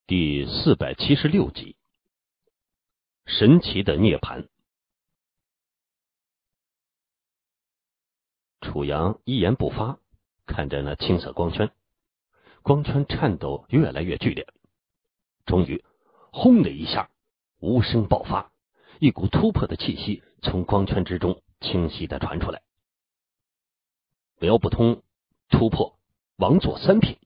第476集，神奇的涅槃。楚阳一言不发，看着那青色光圈，光圈颤抖越来越剧烈，终于轰的一下，无声爆发，一股突破的气息从光圈之中清晰的传出来。瞄不通，突破，往左3品。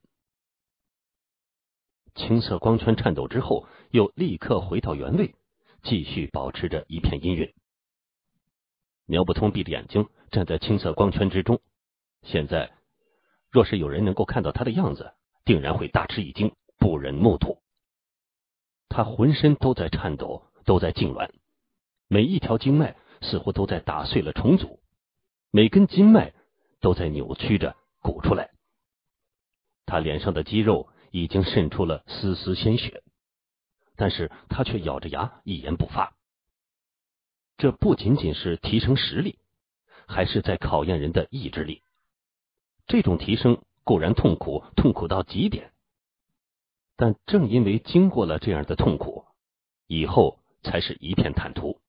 青色光圈颤抖之后，又立刻回到原位，继续保持着一片阴云。瞄不通闭着眼睛站在青色光圈之中，现在若是有人能够看到他的样子，定然会大吃一惊，不忍目睹。他浑身都在颤抖，都在痉挛，每一条经脉似乎都在打碎了重组，每根筋脉都在扭曲着鼓出来。他脸上的肌肉已经渗出了丝丝鲜血，但是他却咬着牙一言不发。这不仅仅是提升实力，还是在考验人的意志力。这种提升固然痛苦，痛苦到极点，但正因为经过了这样的痛苦，以后才是一片坦途。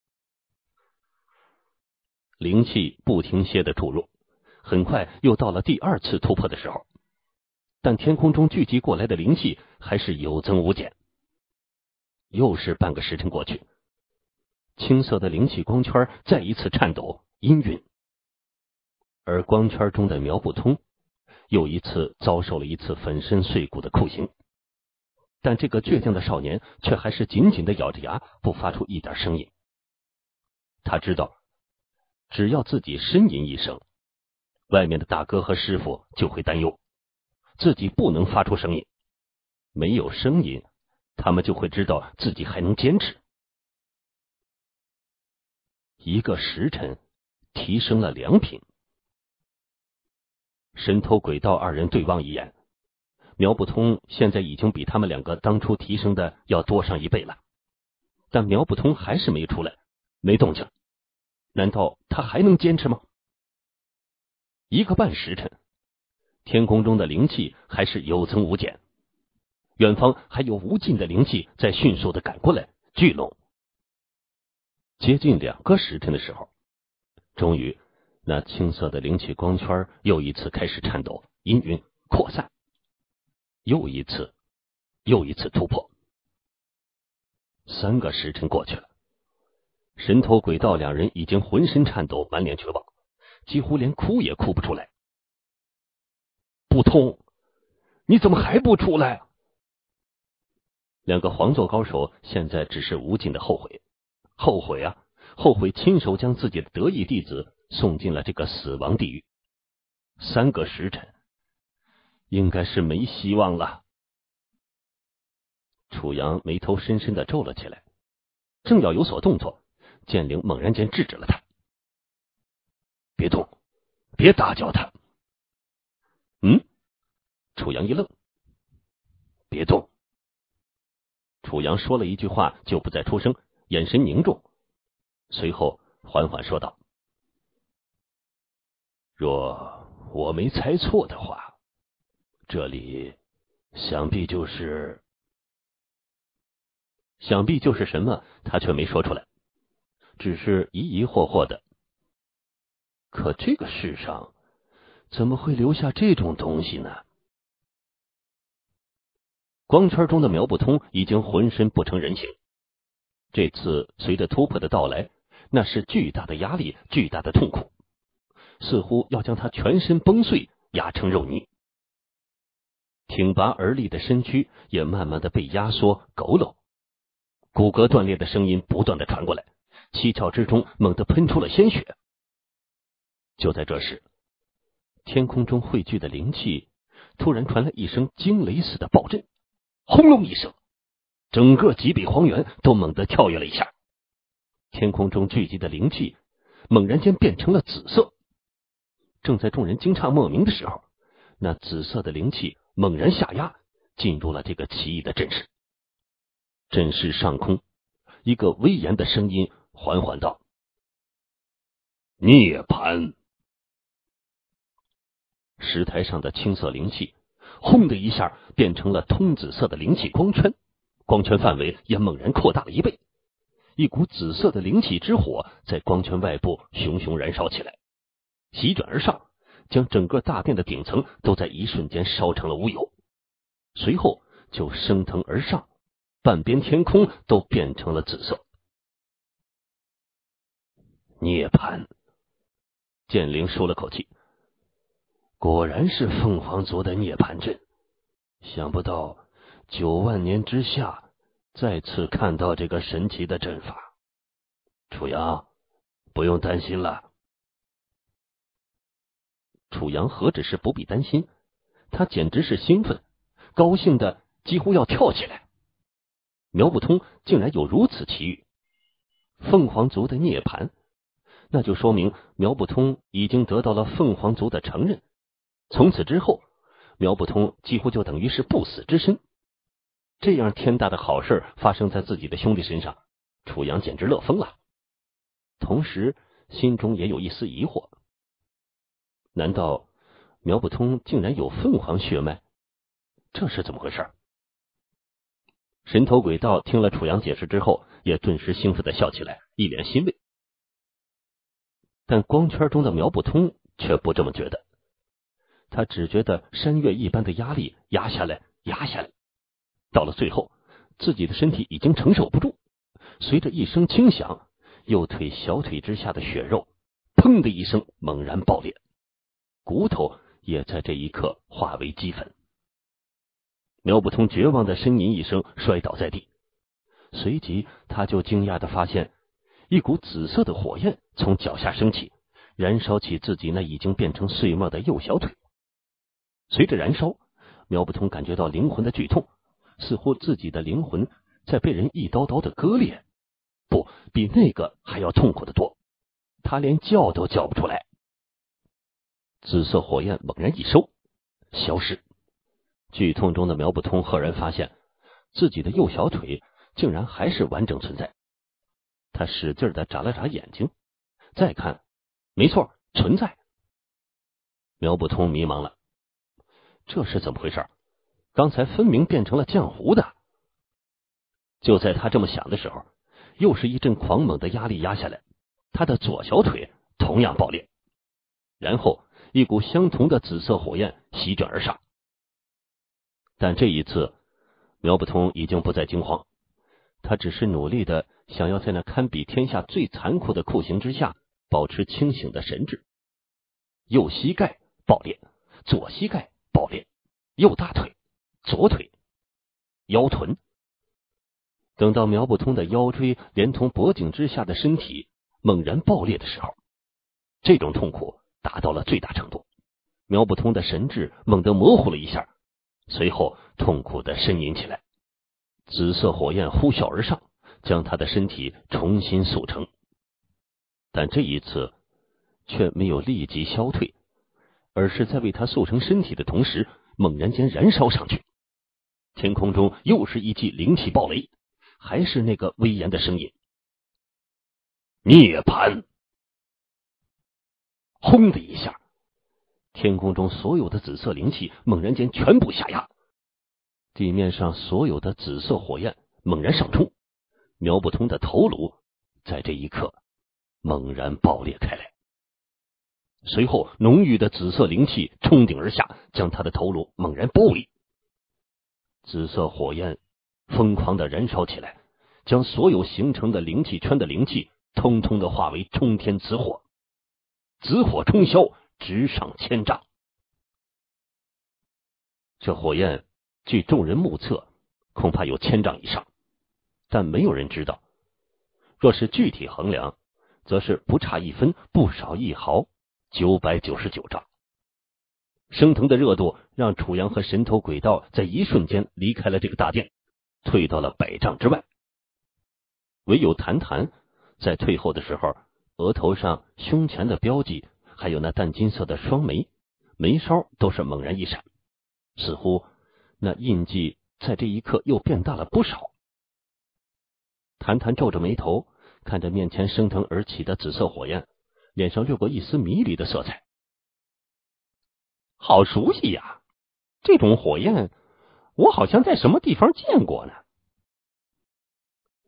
灵气不停歇的注入，很快又到了第2次突破的时候，但天空中聚集过来的灵气还是有增无减。又是半个时辰过去，青色的灵气光圈再一次颤抖氤氲，而光圈中的瞄不通又一次遭受了一次粉身碎骨的酷刑，但这个倔强的少年却还是紧紧的咬着牙，不发出一点声音。他知道，只要自己呻吟一声，外面的大哥和师傅就会担忧，自己不能发出声音，没有声音，他们就会知道自己还能坚持。1个时辰提升了2品。神偷鬼道2人对望一眼，瞄不通现在已经比他们2个当初提升的要多上1倍了，但瞄不通还是没出来，没动静。难道他还能坚持吗？1个半时辰，天空中的灵气还是有增无减，远方还有无尽的灵气在迅速的赶过来聚拢。接近2个时辰的时候，终于那青色的灵气光圈又一次开始颤抖氤氲扩散，又一次突破。3个时辰过去了，神偷鬼道2人已经浑身颤抖，满脸绝望，几乎连哭也哭不出来。不通，你怎么还不出来？2个皇座高手现在只是无尽的后悔，后悔亲手将自己的得意弟子送进了这个死亡地狱。3个时辰，应该是没希望了。楚阳眉头深深的皱了起来，正要有所动作，剑灵猛然间制止了他。别动，别打搅他。楚阳一愣，别动。楚阳说了一句话就不再出声，眼神凝重，随后缓缓说道：若我没猜错的话，这里想必就是什么，他却没说出来，只是疑惑惑的。可这个世上怎么会留下这种东西呢？光圈中的瞄不通已经浑身不成人形，这次随着突破的到来，那是巨大的压力，巨大的痛苦，似乎要将他全身崩碎，压成肉泥。挺拔而立的身躯也慢慢的被压缩佝偻，骨骼断裂的声音不断的传过来，七窍之中猛地喷出了鲜血。就在这时，天空中汇聚的灵气突然传来一声惊雷似的暴震，轰隆一声，整个极北荒原都猛地跳跃了一下，天空中聚集的灵气猛然间变成了紫色。正在众人惊诧莫名的时候，那紫色的灵气猛然下压，进入了这个奇异的阵势。阵势上空，一个威严的声音缓缓道：涅槃。石台上的青色灵气轰的一下变成了通紫色的灵气光圈， 光圈范围也猛然扩大了1倍，一股紫色的灵气之火在光圈外部熊熊燃烧起来，席卷而上，将整个大殿的顶层都在一瞬间烧成了乌有，随后就升腾而上，半边天空都变成了紫色。涅槃，剑灵舒了口气，果然是凤凰族的涅槃阵，想不到9万年之下再次看到这个神奇的阵法。楚阳，不用担心了。楚阳何止是不必担心，他简直是兴奋，高兴的几乎要跳起来。苗不通竟然有如此奇遇，凤凰族的涅槃，那就说明苗不通已经得到了凤凰族的承认，从此之后，苗不通几乎就等于是不死之身。这样天大的好事发生在自己的兄弟身上，楚阳简直乐疯了，同时心中也有一丝疑惑，难道苗不通竟然有凤凰血脉？这是怎么回事？神头鬼道听了楚阳解释之后，也顿时兴奋的笑起来，一脸欣慰。但光圈中的苗不通却不这么觉得，他只觉得山岳一般的压力压下来，到了最后，自己的身体已经承受不住，随着一声轻响，右腿小腿之下的血肉砰的一声猛然爆裂，骨头也在这一刻化为齑粉。苗不通绝望的呻吟一声，摔倒在地，随即他就惊讶的发现，一股紫色的火焰从脚下升起，燃烧起自己那已经变成碎末的右小腿。随着燃烧，苗不通感觉到灵魂的剧痛，似乎自己的灵魂在被人一刀刀的割裂，不，比那个还要痛苦的多，他连叫都叫不出来。紫色火焰猛然一收，消失。剧痛中的苗不通赫然发现，自己的右小腿竟然还是完整存在。他使劲的眨了眨眼睛，再看，没错，存在。苗不通迷茫了，这是怎么回事？刚才分明变成了浆糊的。就在他这么想的时候，又是一阵狂猛的压力压下来，他的左小腿同样爆裂，然后一股相同的紫色火焰席卷而上。但这一次，苗不通已经不再惊慌，他只是努力的想要在那堪比天下最残酷的酷刑之下保持清醒的神智。右膝盖爆裂，左膝盖爆裂，右大腿、左腿、腰臀。等到苗不通的腰椎连同脖颈之下的身体猛然爆裂的时候，这种痛苦达到了最大程度。苗不通的神智猛地模糊了一下，随后痛苦的呻吟起来。紫色火焰呼啸而上，将他的身体重新塑成，但这一次却没有立即消退，而是在为他塑成身体的同时猛然间燃烧上去。天空中又是一记灵气爆雷，还是那个威严的声音：涅槃！轰的一下，天空中所有的紫色灵气猛然间全部下压，地面上所有的紫色火焰猛然上冲，苗不通的头颅在这一刻猛然爆裂开来，随后浓郁的紫色灵气冲顶而下，将他的头颅猛然包围。紫色火焰疯狂的燃烧起来，将所有形成的灵气圈的灵气通通的化为冲天紫火，紫火冲霄，直上千丈。这火焰据众人目测恐怕有1000丈以上，但没有人知道，若是具体衡量，则是不差1分不少1毫，999丈。升腾的热度让楚阳和神头鬼道在一瞬间离开了这个大殿，退到了100丈之外。唯有谭谭在退后的时候，额头上、胸前的标记还有那淡金色的双眉，眉梢都是猛然一闪，似乎那印记在这一刻又变大了不少。谭谭皱着眉头看着面前升腾而起的紫色火焰，脸上掠过一丝迷离的色彩。好熟悉呀，这种火焰我好像在什么地方见过呢。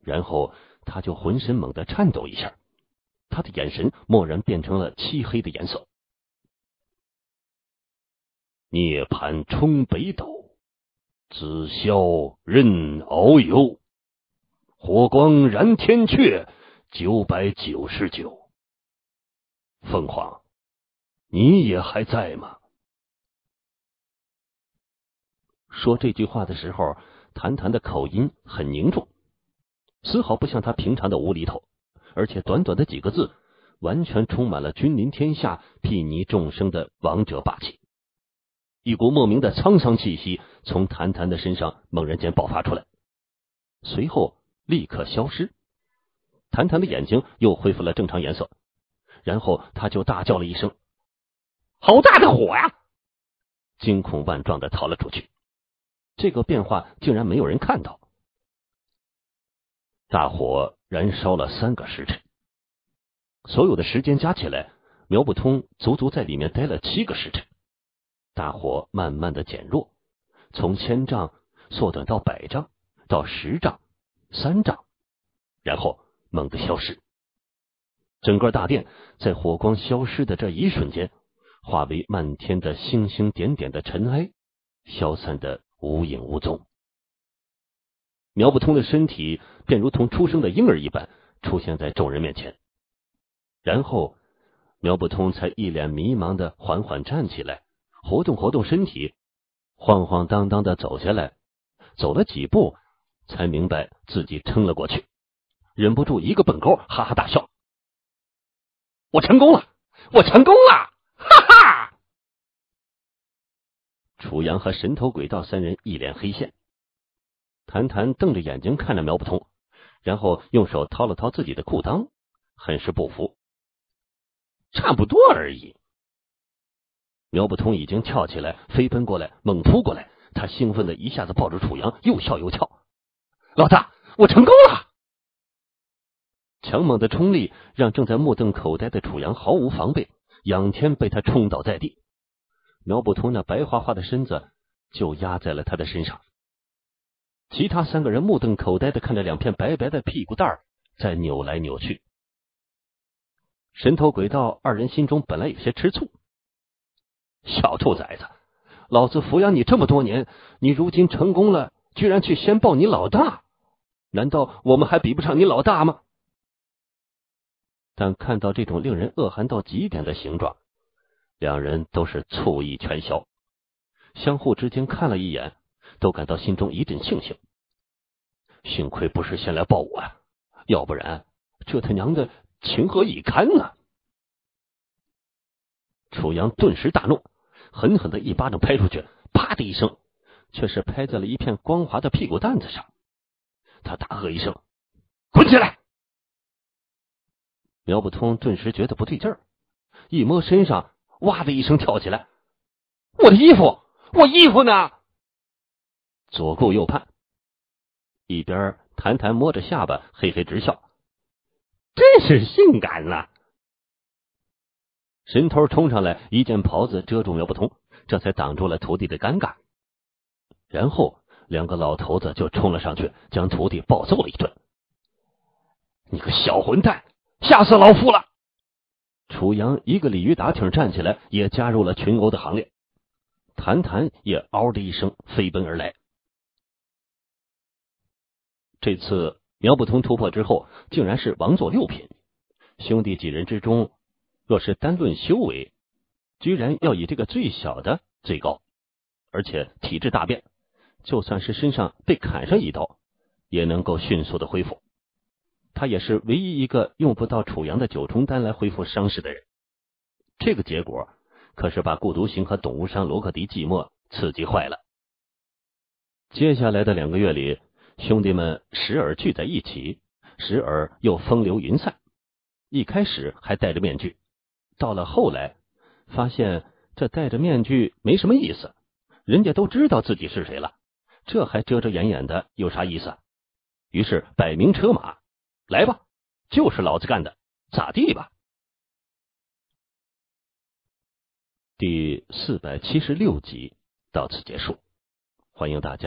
然后他就浑身猛地颤抖一下，他的眼神蓦然变成了漆黑的颜色。涅槃冲北斗，紫霄任遨游，火光燃天阙，999。凤凰，你也还在吗？说这句话的时候，谭谭的口音很凝重，丝毫不像他平常的无厘头，而且短短的几个字，完全充满了君临天下、睥睨众生的王者霸气。一股莫名的沧桑气息从谭谭的身上猛然间爆发出来，随后立刻消失。谭谭的眼睛又恢复了正常颜色，然后他就大叫了一声：“好大的火呀！”惊恐万状的逃了出去。这个变化竟然没有人看到。大火燃烧了3个时辰，所有的时间加起来，苗不通足足在里面待了7个时辰。大火慢慢的减弱，从1000丈缩短到100丈，到10丈、3丈，然后猛地消失。整个大殿在火光消失的这一瞬间，化为漫天的星星点点的尘埃，消散的无影无踪。苗不通的身体便如同出生的婴儿一般出现在众人面前，然后苗不通才一脸迷茫的缓缓站起来，活动活动身体，晃晃荡荡的走下来，走了几步才明白自己撑了过去，忍不住一个蹦勾，哈哈大笑：“我成功了，我成功了，哈哈！”楚阳和神头鬼道3人一脸黑线。谭谭瞪着眼睛看着苗不通，然后用手掏了掏自己的裤裆，很是不服：“差不多而已。”苗不通已经跳起来，飞奔过来，猛扑过来，他兴奋的一下子抱住楚阳，又笑又跳：“老大，我成功了！”强猛的冲力让正在目瞪口呆的楚阳毫无防备，仰天被他冲倒在地。苗不通那白花花的身子就压在了他的身上。其他3个人目瞪口呆的看着2片白白的屁股蛋儿在扭来扭去。神头鬼道2人心中本来有些吃醋：“小兔崽子，老子抚养你这么多年，你如今成功了，居然去先抱你老大，难道我们还比不上你老大吗？”但看到这种令人恶寒到极点的形状，2人都是醋意全消，相互之间看了一眼，都感到心中一阵庆幸。幸亏不是先来抱我啊，要不然这他娘的情何以堪呢？楚阳顿时大怒，狠狠的一巴掌拍出去，啪的一声，却是拍在了一片光滑的屁股蛋子上。他大喝一声：“滚起来！”苗不通顿时觉得不对劲儿，一摸身上，哇的一声跳起来：“我的衣服，我衣服呢？”左顾右盼，一边谭谭摸着下巴嘿嘿直笑：“真是性感啊！”神头冲上来，一件袍子遮住苗不通，这才挡住了徒弟的尴尬。然后2个老头子就冲了上去，将徒弟暴揍了一顿：“你个小混蛋，吓死老夫了！”楚阳一个鲤鱼打挺站起来，也加入了群殴的行列。谭谭也嗷的一声飞奔而来。这次苗不通突破之后，竟然是王座6品。兄弟几人之中，若是单论修为，居然要以这个最小的最高，而且体质大变，就算是身上被砍上一刀，也能够迅速的恢复。他也是唯一一个用不到楚阳的9重丹来恢复伤势的人。这个结果可是把顾独行和董无伤、罗克迪寂寞刺激坏了。接下来的2个月里，兄弟们时而聚在一起，时而又风流云散。一开始还戴着面具，到了后来发现这戴着面具没什么意思，人家都知道自己是谁了，这还遮遮掩掩的有啥意思？于是摆明车马，来吧，就是老子干的，咋地吧？第476集到此结束，欢迎大家。